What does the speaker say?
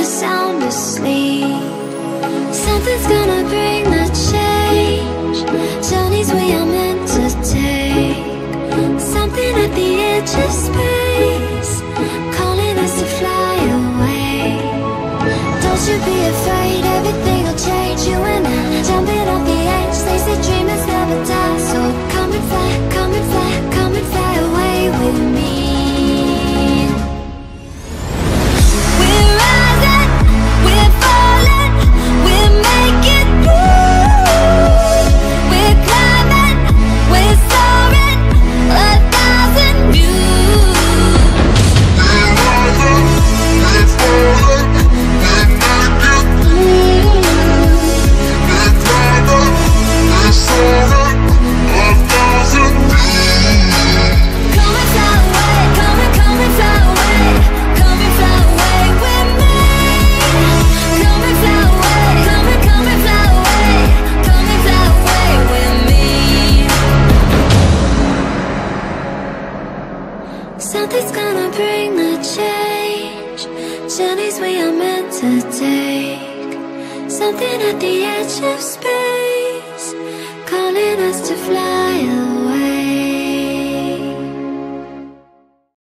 sound asleep. Something's gonna bring the change. Journeys we are meant to take. Something at the edge of space, calling us to fly away. Don't you be afraid, everything will change. You and I, jumping off the edge. They say dreamers never die, so come and fly, come and fly, come and fly away with me. We're rising, we're falling, we're making moves. We're climbing, we're soaring, 1,000 views. We're rising, we're falling, we're making moves. We're climbing, we're soaring, 1,000 views. Come and fly away, come and fly away, come and fly away with me. Come and fly away, come and fly away, come and fly away with me. Something's gonna bring the change. Journeys we are meant to take. Something at the edge of space.